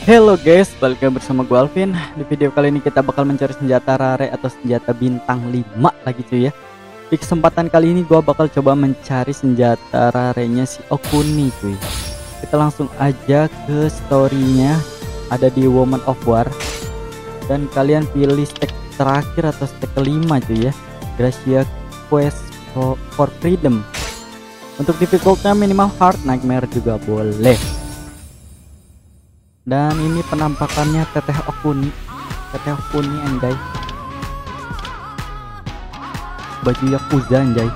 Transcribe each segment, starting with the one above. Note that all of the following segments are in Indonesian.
Hello guys, balik lagi bersama gue Alvin. Di video kali ini kita bakal mencari senjata rare atau senjata bintang 5 lagi cuy ya. Di kesempatan kali ini gue bakal coba mencari senjata rarenya si Okuni cuy. Kita langsung aja ke storynya, ada di Woman of War. Dan kalian pilih stack terakhir atau stack kelima cuy ya, Gracia Quest for Freedom. Untuk difficultnya minimal hard, nightmare juga boleh. Dan ini penampakannya Teteh Okuni anjay, baju Yakuza anjay.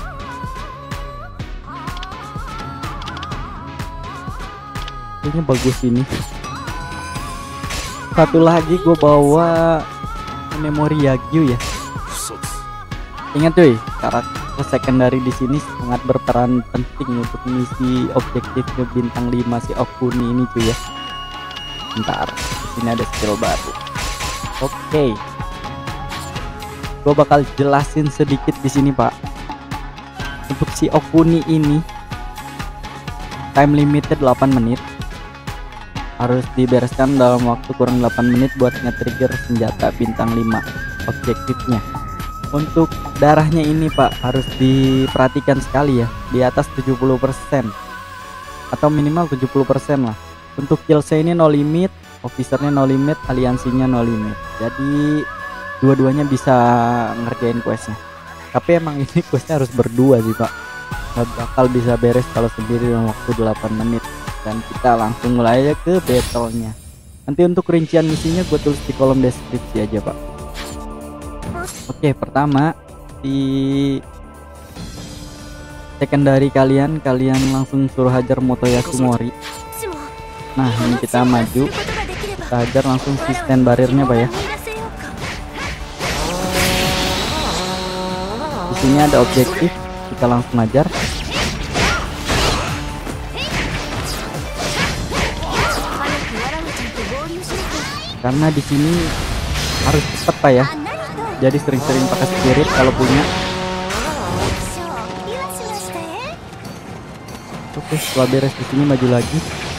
Kayaknya bagus ini. Satu lagi gue bawa memori Yagyu ya. Ingat cuy, karakter secondary di sini sangat berperan penting untuk misi objektif ke bintang 5 si Okuni ini cuy ya. Bentar, sini ada skill baru. Oke, gue bakal jelasin sedikit di sini pak. Untuk si Okuni ini time limitnya 8 menit, harus dibereskan dalam waktu kurang 8 menit buat nge-trigger senjata bintang 5 objektifnya. Untuk darahnya ini pak harus diperhatikan sekali ya, di atas 70% atau minimal 70% lah. Untuk killsnya ini no limit, officernya no limit, aliansinya no limit. Jadi dua-duanya bisa ngerjain questnya. Tapi emang ini questnya harus berdua sih pak, gak bakal bisa beres kalau sendiri dalam waktu 8 menit. Dan kita langsung mulai aja ke battlenya. Nanti untuk rincian misinya gue tulis di kolom deskripsi aja pak. Oke, pertama di secondary kalian langsung suruh hajar Motoyasu Mori. Nah ini kita maju, kita hajar langsung si stand barriernya pak ya. Di sini ada objektif, kita langsung hajar. Karena di sini harus cepat pak ya, jadi sering-sering pakai spirit kalau punya. Oke, setelah beres di sini maju lagi.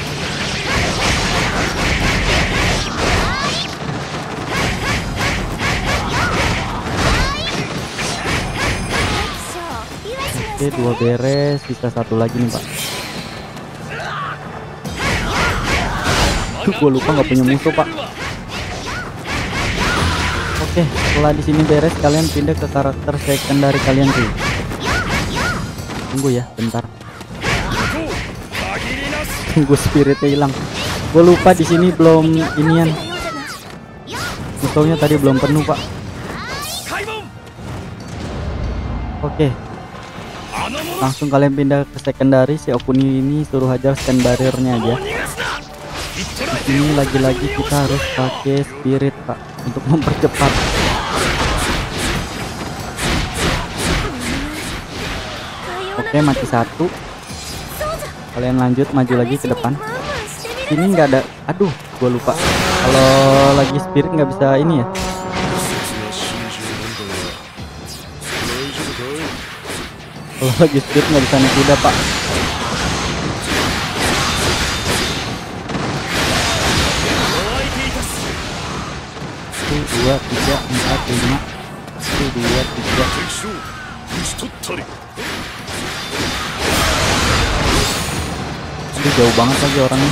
Oke, 2 beres, sisa 1 lagi nih pak. Gue lupa nggak punya musuh pak. Oke, setelah di sini beres kalian pindah ke karakter secondary kalian tuh. Tunggu ya bentar, tunggu spiritnya hilang. Gue lupa di sini belum inian, musuhnya tadi belum penuh pak. Oke, langsung kalian pindah ke secondary. Si Okuni ini suruh hajar stand barriernya aja. Di sini lagi-lagi kita harus pakai spirit pak untuk mempercepat. Oke, mati 1. Kalian lanjut maju lagi ke depan. Ini nggak ada, aduh gue lupa kalau lagi spirit nggak bisa ini ya. Kalau lagi spirit nggak bisa naik kuda pak. 1, 2, 3, 4, 5. 1, 2, 3. Ini jauh banget lagi orangnya.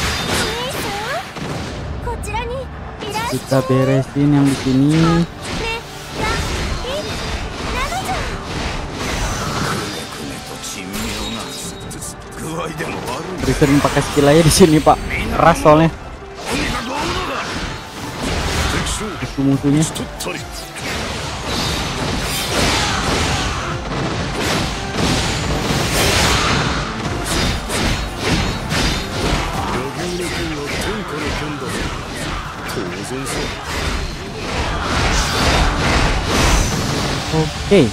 Kita beresin yang di sini. Sering pakai skill aja di sini pak, keras soalnya musuh-musuhnya. Oke.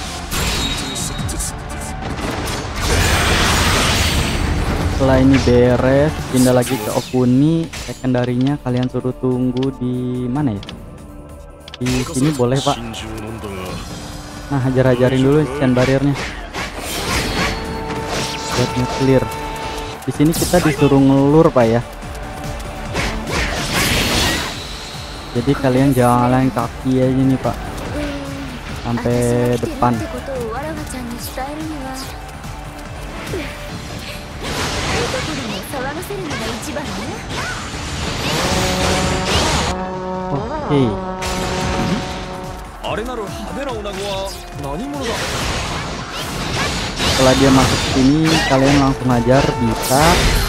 Setelah ini beres, pindah lagi ke Okuni. Secondary-nya kalian suruh tunggu di mana ya? Di sini boleh pak. Nah, hajar-hajarin dulu stand barriernya buat nge-clear. Di sini kita disuruh ngelur pak ya. Jadi kalian jalan kaki aja nih Pak, sampai depan. Oke. Setelah dia masuk sini, kalian langsung ajar bisa.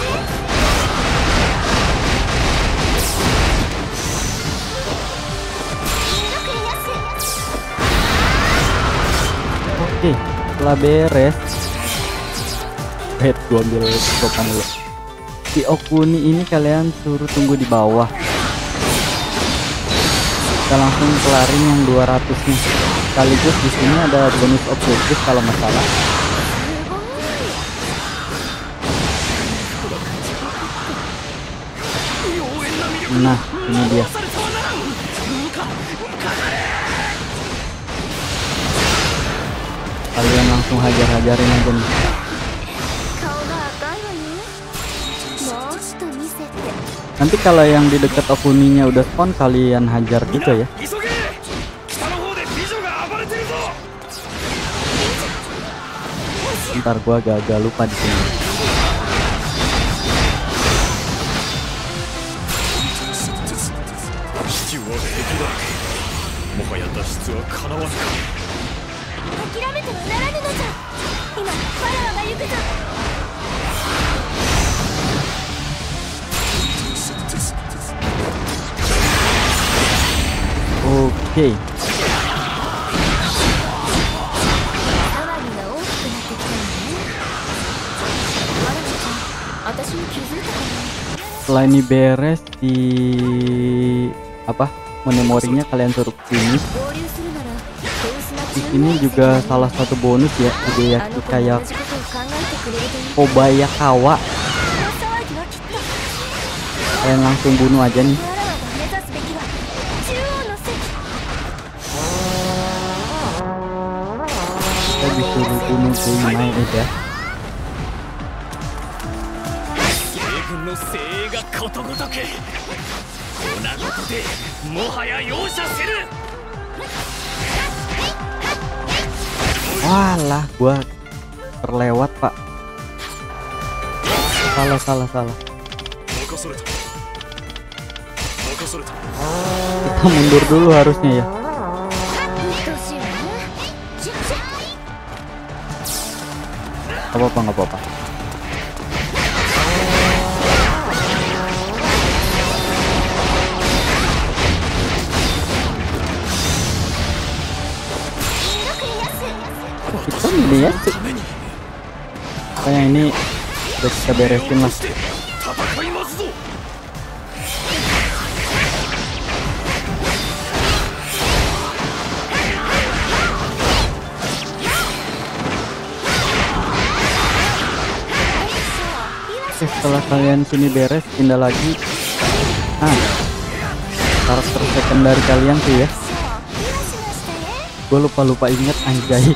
Oke, setelah beres, gua ambil topan dulu. Si Okuni ini kalian suruh tunggu di bawah. Kita langsung kelarin yang 200 nih. Sekaligus di sini ada bonus objektif kalau nggak salah. Nah, ini dia. Kalian langsung hajar-hajarin aja nih. Nanti kalau yang di dekat Okuninya udah spawn, kalian hajar juga ya. Ntar gua agak lupa di sini. Oke. Setelah ini beres di memorinya, kalian suruh sini. Di sini juga salah satu bonus ya, Hideyaki kayak Kobayakawa. Kalian langsung bunuh aja nih. Kita disuruh bunuh Kuimai aja. Walah, gua terlewat Pak. Salah. Kita mundur dulu harusnya ya. Nggak apa-apa. Kita ini ya. Kayak ini udah kita beresin lah. Setelah kalian sini beres, pindah lagi. Karakter secondary kalian tuh ya. Gue lupa inget anjay.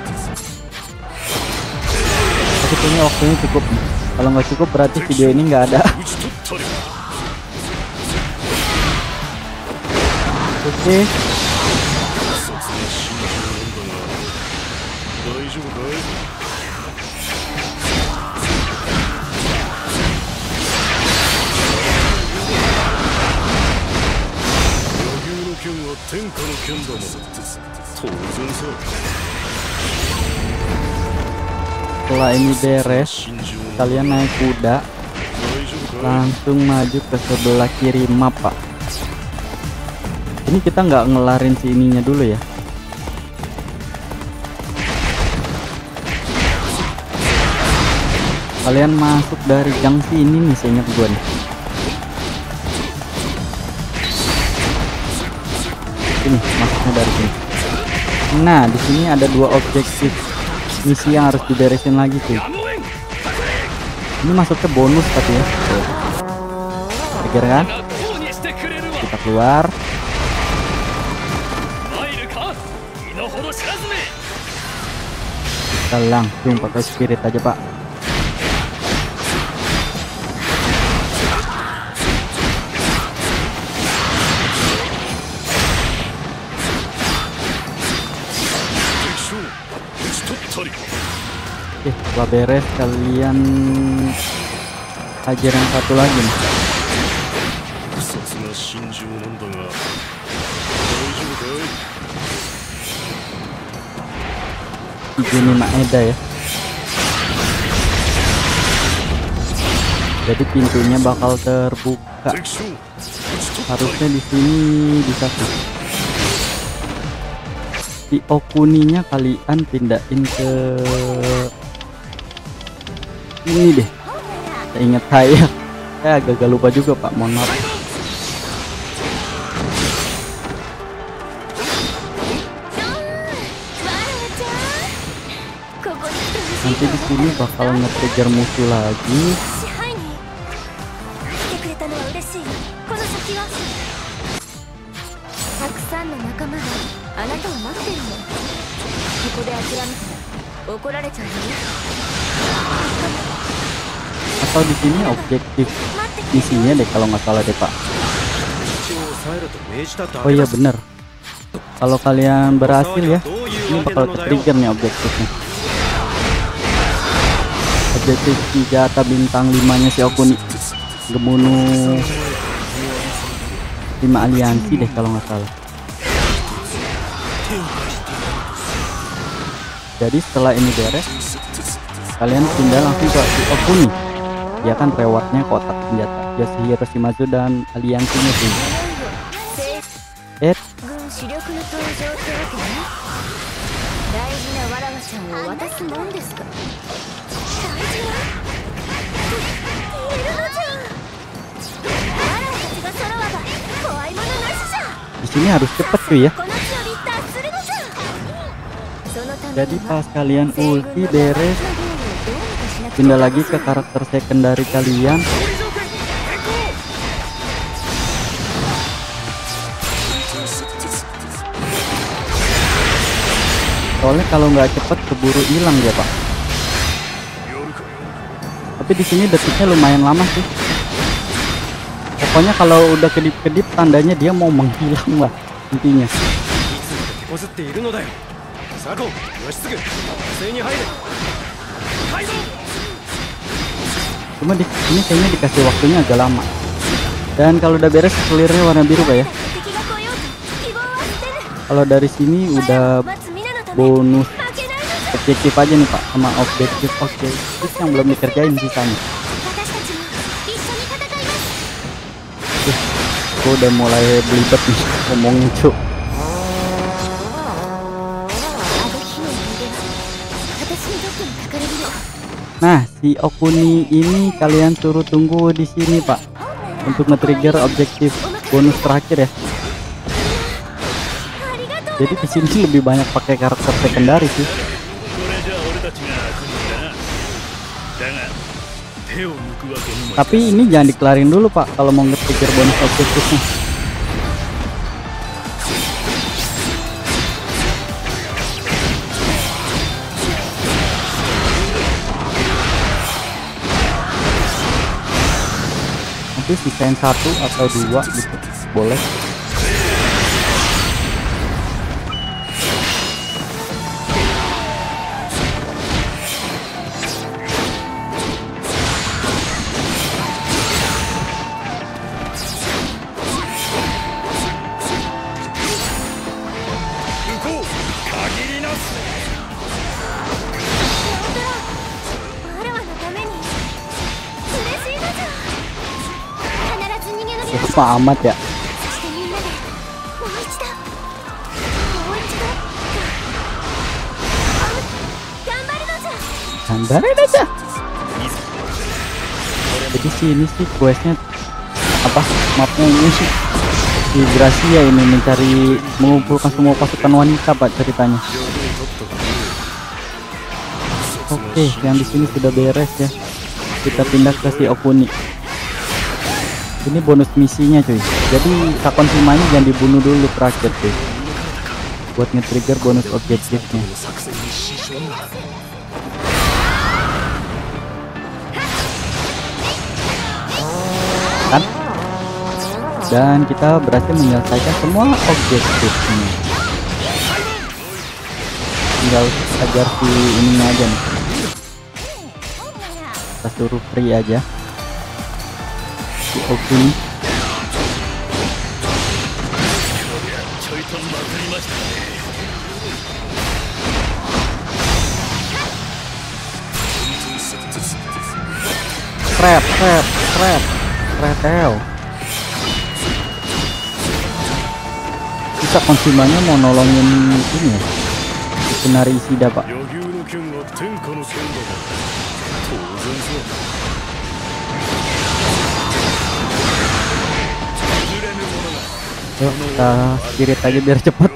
Tapi kayaknya waktunya cukup. Kalau nggak cukup berarti video ini nggak ada. Oke. Setelah ini beres, kalian naik kuda langsung maju ke sebelah kiri map Pak. Ini kita nggak ngelarin si ininya dulu ya. Kalian masuk dari jangsi ini nih, seingat gue nih. Ini masuknya dari sini. Nah, di sini ada 2 objektif misi yang harus diberesin lagi tuh. Ini masuknya bonus tapi ya. Pikir kan? Kita keluar. Kita langsung pakai spirit aja Pak. Setelah beres kalian ajar yang satu lagi nih. Ini Maeda ya. Jadi pintunya bakal terbuka. Harusnya di sini bisa sih. Si Okuninya kalian pindahin ke ini deh. Saya ingat saya agak lupa juga Pak, mohon maaf. Nanti di sini bakal nge-trigger musuh lagi. Atau di sini objektif misinya deh kalau nggak salah deh Pak. Oh iya bener. Kalau kalian berhasil ya, ini bakal ke-trigger nih objektifnya. Objektif senjata bintang 5-nya si Okuni, ngebunuh 5 aliansi deh kalau nggak salah. Jadi setelah ini beres, kalian pindah langsung ke si Okuni. Dia kan rewardnya kotak senjata Yasuhiro Shimazu dan aliansinya sih. Di sini harus cepet tuh ya. Jadi pas kalian ulti beres, pindah lagi ke karakter secondary kalian. Soalnya kalau nggak cepet keburu hilang ya Pak. Tapi di sini detiknya lumayan lama sih. Pokoknya kalau udah kedip-kedip tandanya dia mau menghilang lah intinya. Cuma di sini kayaknya dikasih waktunya agak lama. Dan kalau udah beres clearnya warna biru Pak ya. Kalau dari sini udah bonus objektif aja nih Pak, sama objektif yang belum dikerjain sisanya. Gue udah mulai belibet nih ngomongin cuk. Nah, si Okuni ini kalian suruh tunggu di sini Pak untuk nge-trigger objektif bonus terakhir ya. Jadi di sini lebih banyak pakai karakter secondary sih. Tapi ini jangan dikelarin dulu Pak kalau mau nge-trigger bonus objektifnya. Nanti sisain 1 atau 2 gitu boleh. Apa amat ya. Gambarin aja. Jadi sini sih questnya apa mapnya ini sih di Gracia ini mencari mengumpulkan semua pasukan wanita Pak ceritanya. Oke, yang di sini sudah beres ya. Kita pindah ke si Okuni. Ini bonus misinya cuy. Jadi Sakon Shimanya jangan dibunuh dulu terakhir cuy, buat nge-trigger bonus objektifnya. Kan? Dan kita berhasil menyelesaikan semua objektifnya. Tinggal ajar si ininya aja nih. kita suruh free aja si Okuni. Trap bisa konsumennya mau nolongin ini ya, Isunari Ishida pak. Yuk kita spirit aja biar cepet.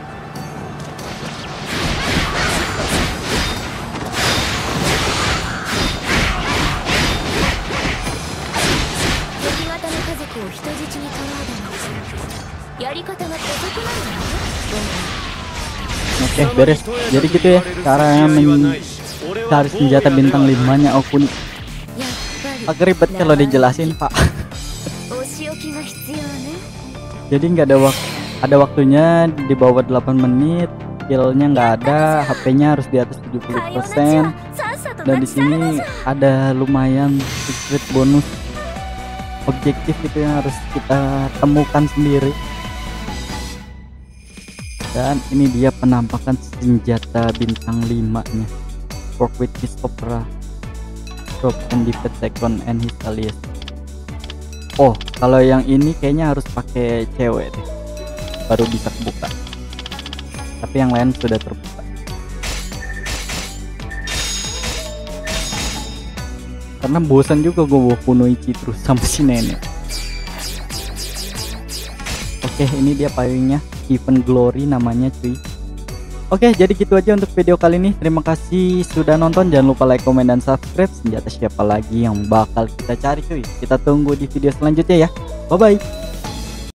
Oke, beres. Jadi gitu ya caranya mencari senjata bintang 5-nya Okuni. Agak ribet kalau dijelasin pak. Jadi nggak ada waktunya, di bawah 8 menit, skillnya nggak ada, HP-nya harus di atas 70%. Dan di sini ada lumayan secret bonus objektif itu yang harus kita temukan sendiri. Dan ini dia penampakan senjata bintang 5-nya. Work with his opera. Drop and defeat second and his alias. Oh, kalau yang ini kayaknya harus pakai cewek deh, baru bisa kebuka. Tapi yang lain sudah terbuka. Karena bosan juga gue bawa Kunoichi terus sama si nenek. Oke, ini dia payungnya, Even Glory namanya cuy. Oke, jadi gitu aja untuk video kali ini. Terima kasih sudah nonton. Jangan lupa like, komen, dan subscribe. Senjata siapa lagi yang bakal kita cari cuy? Kita tunggu di video selanjutnya ya. Bye bye.